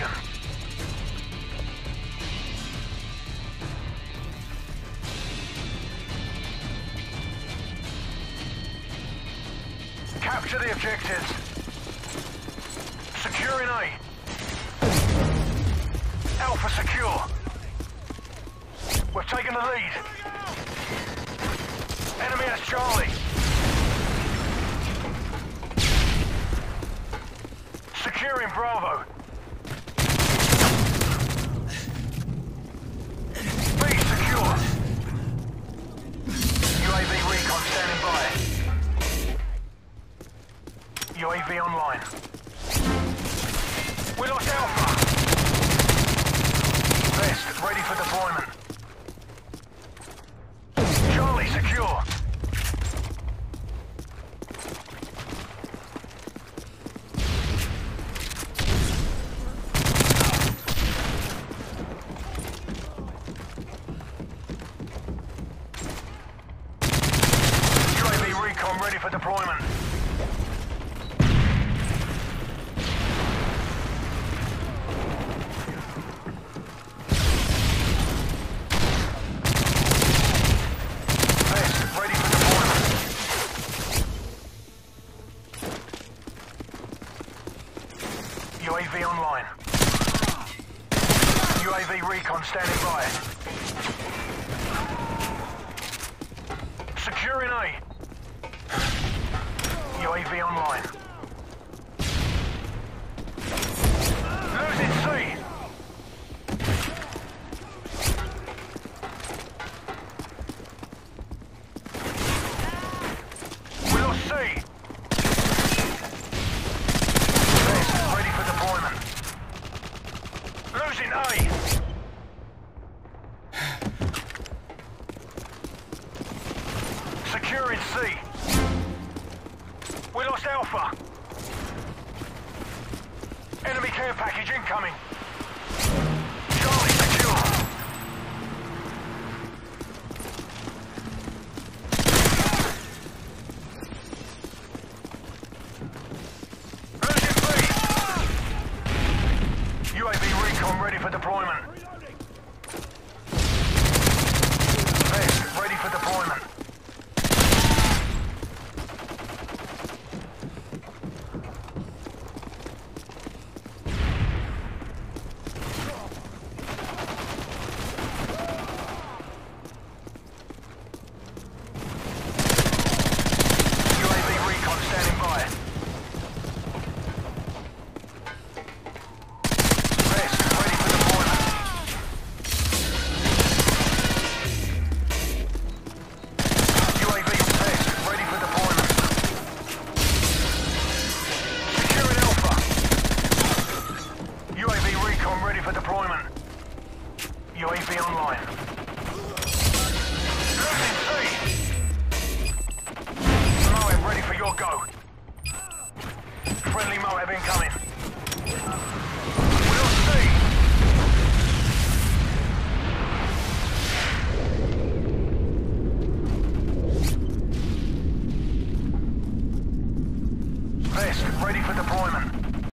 location. Capture the objectives. Securing A. Alpha secure. We've taken the lead. Enemy has Charlie. Securing Bravo. B secure. UAV recon standing by. UAV online. We lost Alpha. Vest ready for deployment. Charlie secure. UAV recon ready for deployment. UAV online. UAV recon standing by. Securing A. UAV online. Losing C. We lost C. Losing A. Securing C. We lost Alpha. Enemy care package incoming. Charlie secure. Losing B. UAV recon ready for deployment. Vest ready for deployment. UAV recon standing by. Ready for deployment. UAV online. Losing C. MOAB ready for your go. Friendly MOAB incoming.